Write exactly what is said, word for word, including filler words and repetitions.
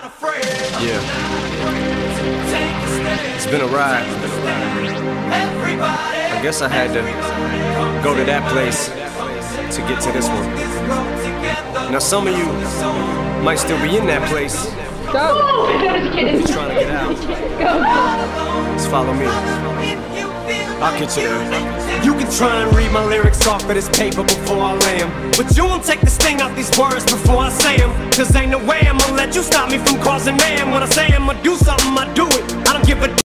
Yeah. It's been a ride. I guess I had to go to that place to get to this one. Now some of you might still be in that place. Go! Just trying to get out. Go! Just follow me. I'll get you there. You can try and read my lyrics off of this paper before I lay 'em, but you won't take the sting out these words before I say 'em. Cause ain't no way I'ma let you stop me from causing mayhem. When I say I'ma do something, I do it. I don't give a